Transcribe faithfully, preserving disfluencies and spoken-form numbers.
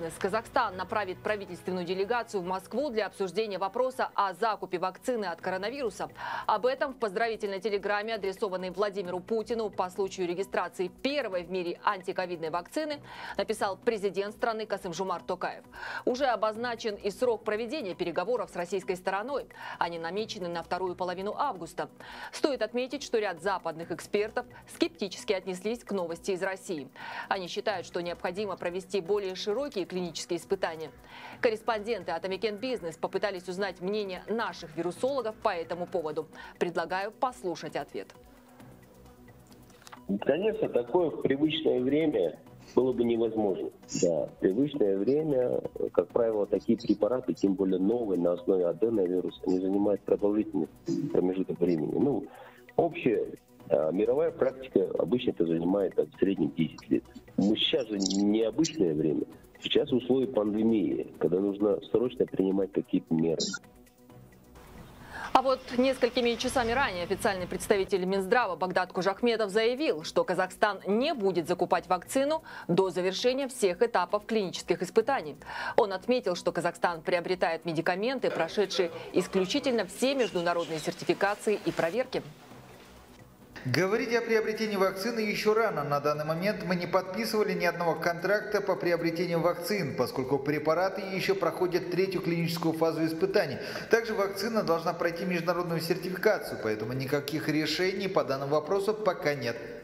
Казахстан направит правительственную делегацию в Москву для обсуждения вопроса о закупе вакцины от коронавируса. Об этом в поздравительной телеграмме, адресованной Владимиру Путину по случаю регистрации первой в мире антиковидной вакцины, написал президент страны Касым-Жомарт Токаев. Уже обозначен и срок проведения переговоров с российской стороной. Они намечены на вторую половину августа. Стоит отметить, что ряд западных экспертов скептически отнеслись к новости из России. Они считают, что необходимо провести более широкие клинические испытания. Корреспонденты от Amiken Business попытались узнать мнение наших вирусологов по этому поводу. Предлагаю послушать ответ. Конечно, такое в привычное время было бы невозможно. Да, в привычное время, как правило, такие препараты, тем более новые, на основе аденовируса, они занимают продолжительный промежуток времени. Ну, общая а, мировая практика обычно это занимает в среднем десять лет. Мы сейчас же не обычное время. Сейчас условия пандемии, когда нужно срочно принимать какие-то меры. А вот несколькими часами ранее официальный представитель Минздрава Багдад Кожахметов заявил, что Казахстан не будет закупать вакцину до завершения всех этапов клинических испытаний. Он отметил, что Казахстан приобретает медикаменты, прошедшие исключительно все международные сертификации и проверки. Говорить о приобретении вакцины еще рано. На данный момент мы не подписывали ни одного контракта по приобретению вакцин, поскольку препараты еще проходят третью клиническую фазу испытаний. Также вакцина должна пройти международную сертификацию, поэтому никаких решений по данному вопросу пока нет.